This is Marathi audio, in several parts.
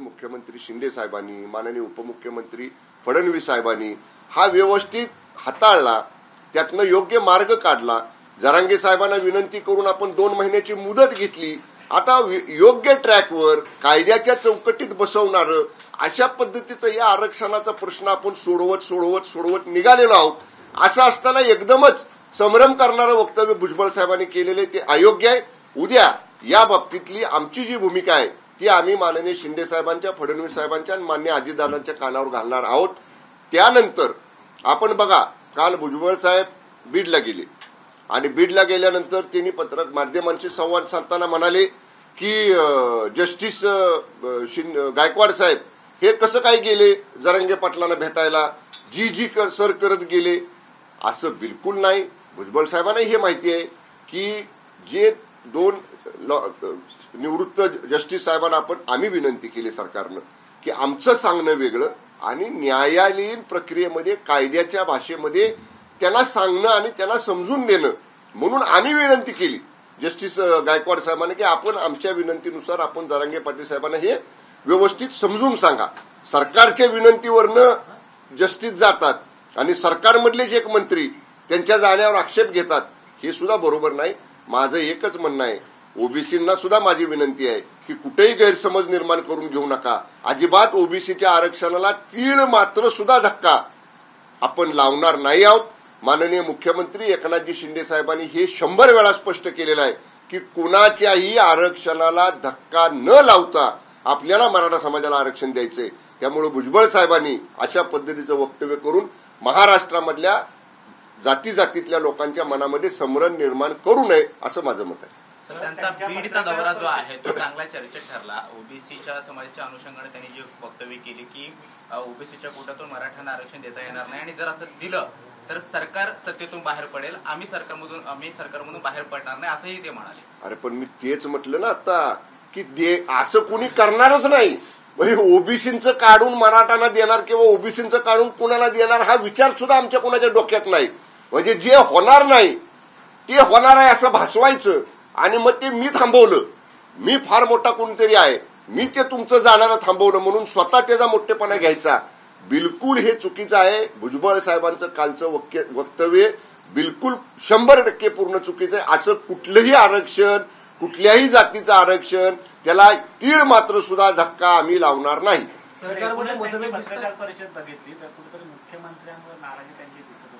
मुख्यमंत्री शिंदे साहेबांनी, माननीय उपमुख्यमंत्री फडणवीस साहेबांनी हा व्यवस्थित हाताळला, त्यातनं योग्य मार्ग काढला. जरांगे साहेबांना विनंती करून आपण 2 महिन्याची मुदत घेतली. आता योग्य ट्रॅकवर कायद्याच्या चौकटीत बसवणारं अशा पद्धतीचं या आरक्षणाचा प्रश्न आपण सोडवत निघालेलो आहोत. असं असताना एकदमच संभ्रम करणारं वक्तव्य भुजबळ साहेबांनी केलेले ते अयोग्य आहे. उद्या या बाबतीतली आमची जी भूमिका आहे ती आम्ही माननीय शिंदे साहेबांच्या, फडणवीस साहेबांच्या आणि माननीय अजितदादांच्या कानावर घालणार आहोत. त्यानंतर आपण बघा, काल भुजबळ साहेब बीडला गेले आणि बीडला गेल्यानंतर त्यांनी पत्रक माध्यमांशी संवाद साधताना म्हणाले की जस्टिस गायकवाड साहेब हे कसं काय गेले जरांगे पाटलांना भेटायला, जी सर करत गेले. असं बिलकुल नाही. भुजबळ साहेबांना हे माहिती आहे की जे 2 निवृत्त जस्टिस साहेबांना आम्ही विनंती केली सरकारनं की आमचं सांगणं वेगळं आणि न्यायालयीन प्रक्रियेमध्ये कायद्याच्या भाषेमध्ये त्यांना सांगणं आणि त्यांना समजून देणं म्हणून आम्ही विनंती केली जस्टिस गायकवाड साहेबांना की आपण आमच्या विनंतीनुसार आपण जरांगे पाटील साहेबांना हे व्यवस्थित समजून सांगा. सरकारच्या विनंतीवरनं जस्टिस जातात आणि सरकारमधलेच एक मंत्री त्यांच्या जाण्यावर आक्षेप घेतात, हे सुद्धा बरोबर नाही. माझं एकच म्हणणं आहे, ओबीसींना सुद्धा माझी विनंती आहे की कुठेही गैरसमज निर्माण करून घेऊ नका. अजिबात ओबीसीच्या आरक्षणाला तीळ मात्र सुद्धा धक्का आपण लावणार नाही आहोत. माननीय मुख्यमंत्री एकनाथजी शिंदे साहेबांनी हे 100 वेळा स्पष्ट केलेलं आहे की कुणाच्याही आरक्षणाला धक्का न लावता आपल्याला मराठा समाजाला आरक्षण द्यायचंय. त्यामुळे भुजबळ साहेबांनी अशा पद्धतीचं वक्तव्य करून महाराष्ट्रामधल्या जातीजातीतल्या लोकांच्या मनामध्ये संभ्रम निर्माण करू नये असं माझं मत आहे. त्यांचा बीडचा दौरा जो आहे तो चांगला चर्चेत ठरला. ओबीसीच्या समाजाच्या अनुषंगाने त्यांनी जी वक्तव्य केली की ओबीसीच्या कोट्यातून मराठ्यांना आरक्षण देता येणार नाही आणि जर असं दिलं तर सरकार सत्तेतून बाहेर पडेल, आम्ही सरकारमधून बाहेर पडणार नाही असंही ते म्हणाले. अरे पण मी तेच म्हटलं ना आता की असं कुणी करणारच नाही. म्हणजे ओबीसींचं काढून मराठांना देणार किंवा ओबीसींचं काढून कुणाला देणार हा विचार सुद्धा आमच्या कोणाच्या डोक्यात नाही. म्हणजे जे होणार नाही ते होणार आहे असं भासवायचं आणि मग ते मी थांबवलं, मी फार मोठा कोणतरी आहे, मी ते तुमचं जाणारं थांबवलं म्हणून स्वतः त्याचा मोठेपणा घ्यायचा, बिलकुल हे चुकीचं आहे. भुजबळ साहेबांचं कालचं वक्तव्य बिलकुल 100% पूर्ण चुकीचं आहे. असं कुठलंही आरक्षण, कुठल्याही जातीचं आरक्षण त्याला तीळ मात्र सुद्धा धक्का आम्ही लावणार नाही. सरकारमध्ये पत्रकार परिषद बघितली तर कुठेतरी मुख्यमंत्र्यांवर नाराजी त्यांची दिसत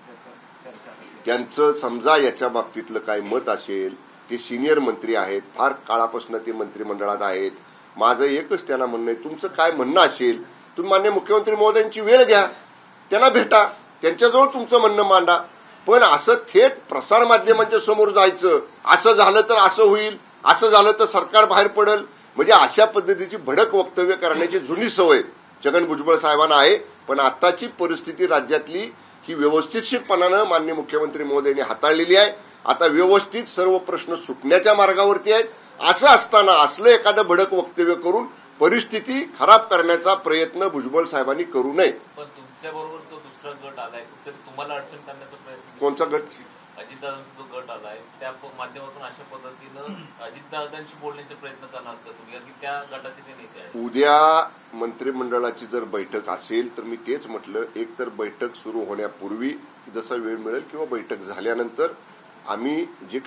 होती. त्यांचं समजा याच्या बाबतीतलं काय मत असेल, ते सिनियर मंत्री आहेत, फार काळापासून ते मंत्रिमंडळात आहेत. माझं एकच त्यांना म्हणणं आहे, तुमचं काय म्हणणं असेल तुम्ही माननीय मुख्यमंत्री महोदयांची वेळ घ्या, त्यांना भेटा, त्यांच्याजवळ तुमचं म्हणणं मांडा. पण असं थेट प्रसार माध्यमांच्या समोर जायचं, असं झालं तर असं होईल, असं झालं तर सरकार बाहेर पडेल, म्हणजे अशा पद्धतीची भडक वक्तव्य करण्याची जुनी सवय छगन भुजबळ साहेबांना आहे. पण आताची परिस्थिती राज्यातली ही व्यवस्थितपणानं माननीय मुख्यमंत्री महोदयांनी हाताळलेली आहे. आता व्यवस्थित सर्व प्रश्न सुटण्याच्या मार्गावरती आहेत. असं असताना असलं एखादं भडक वक्तव्य करून परिस्थिती खराब करण्याचा प्रयत्न भुजबळ साहेबांनी करू नये. पण तुमच्याबरोबर तो दुसरा गट आलाय, तुम्हाला अडचण करण्याचा प्रयत्न. कोणचा गट? अजितदादांचा जो गट आलाय त्या माध्यमातून अशा पद्धतीनं अजितदादांशी बोलण्याचे प्रयत्न करणार का तुम्ही, की त्या गटाचे ते नेते आहेत? उद्या मंत्रिमंडळाची जर बैठक असेल तर मी तेच म्हटलं, एक तर बैठक सुरू होण्यापूर्वी जसा वेळ मिळेल किंवा बैठक झाल्यानंतर आम्ही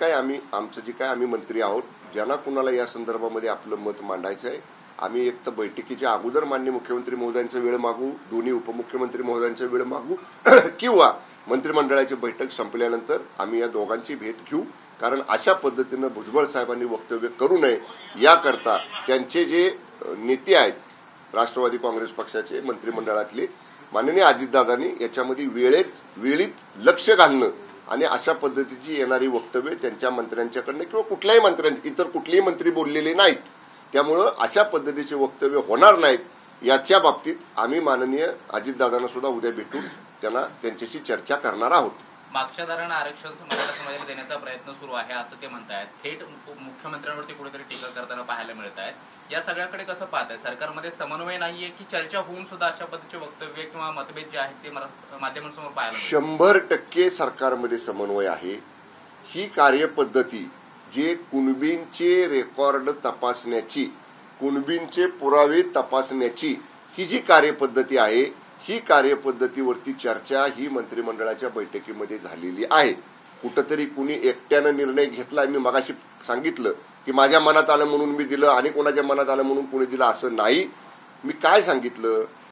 जे काय आम्ही मंत्री आहोत, ज्यांना कुणाला या संदर्भामध्ये आपलं मत मांडायचं आहे, आम्ही एक तर बैठकीच्या अगोदर माननीय मुख्यमंत्री महोदयांचा वेळ मागू, दोन्ही उपमुख्यमंत्री महोदयांचा वेळ मागू किंवा मंत्रिमंडळाची बैठक संपल्यानंतर आम्ही या दोघांची भेट घेऊ. कारण अशा पद्धतीनं भुजबळ साहेबांनी वक्तव्य करू नये याकरता त्यांचे जे नेते आहेत राष्ट्रवादी काँग्रेस पक्षाचे मंत्रिमंडळातले माननीय अजितदादांनी याच्यामध्ये वेळीत लक्ष घालणं आणि अशा पद्धतीची येणारी वक्तव्य त्यांच्या मंत्र्यांच्याकडनं किंवा कुठल्याही मंत्र्यांचे, इतर कुठलेही मंत्री बोललेले नाहीत, त्यामुळं अशा पद्धतीचे वक्तव्य होणार नाहीत. याच्या बाबतीत आम्ही माननीय अजितदादांना सुद्धा उद्या भेटून त्यांच्याशी चर्चा करणार आहोत. मागच्या दारानं आरक्षण मराठा समाजाला देण्याचा प्रयत्न सुरू आहे असं ते म्हणतायत. थेट मुख्यमंत्र्यांवरती कुठेतरी टीका करताना पाहायला मिळत आहेत. या सगळ्याकडे कसं पाहताय? सरकारमध्ये समन्वय नाहीये की चर्चा होऊन सुद्धा अशा पद्धतीचे वक्तव्य किंवा मतभेद जे आहेत ते माध्यमांसमोर पाहायला? 100% सरकारमध्ये समन्वय आहे. ही कार्यपद्धती जे कुणबींचे रेकॉर्ड तपासण्याची, कुणबींचे पुरावे तपासण्याची ही जी कार्यपद्धती आहे, ही कार्यपद्धतीवरती चर्चा ही मंत्रिमंडळाच्या बैठकीमध्ये झालेली आहे. कुठंतरी कुणी एकट्यानं निर्णय घेतला. मी मगाशी सांगितलं की माझ्या मनात आलं म्हणून मी दिलं आणि कोणाच्या मनात आलं म्हणून कोणी दिलं, असं नाही. मी काय सांगितलं,